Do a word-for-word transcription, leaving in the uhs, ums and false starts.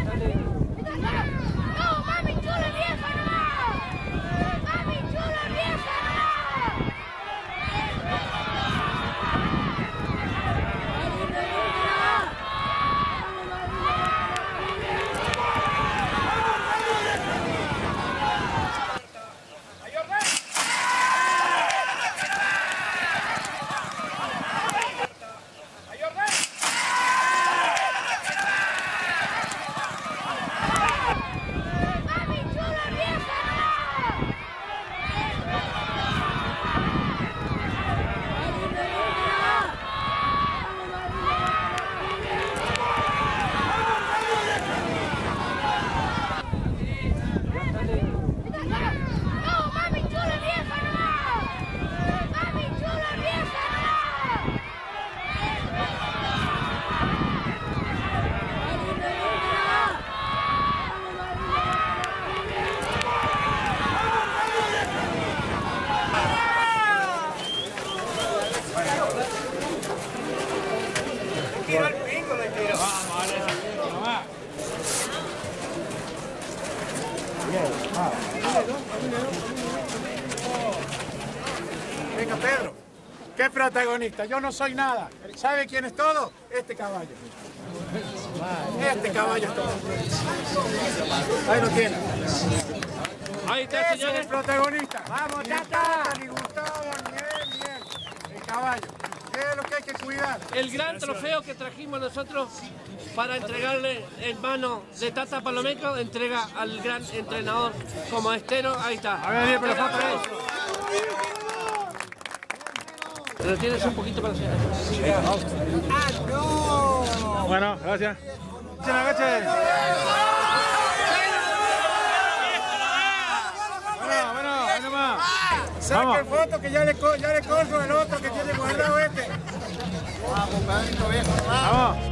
¡No, mami chula vieja, no! ¡Mami chula vieja, no! Tiro al pico, le tiro. Vamos, vale. Mamá. Venga, Pedro. ¿Qué protagonista? Yo no soy nada. ¿Sabe quién es todo? Este caballo. Este caballo es todo. Ahí lo tiene. Ahí está, Ese es señores. el protagonista. Vamos, ya está. Ni Gustavo, ni él, ni él. El caballo. ¿Qué es lo que hay que cuidar? El gran trofeo que trajimos nosotros para entregarle en mano de Tata Palomeco, entrega al gran entrenador como Estero. Ahí está. A ver, pero foto de eso. Pero tienes un poquito para hacer. ¡Ah, no! Bueno, gracias. ¡Se la agache! Bueno, bueno, ahí nomás. Saca el foto que ya le, co ya le corro el otro que tiene guardado este. Vamos.